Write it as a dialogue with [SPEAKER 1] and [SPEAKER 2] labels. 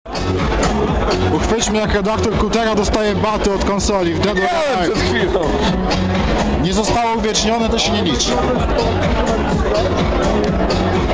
[SPEAKER 1] Uchwyćmy, jak redaktor Kutera dostaje baty od konsoli w Dead or Alive.
[SPEAKER 2] Przed chwilą.
[SPEAKER 1] Nie zostało uwiecznione, to się nie liczy.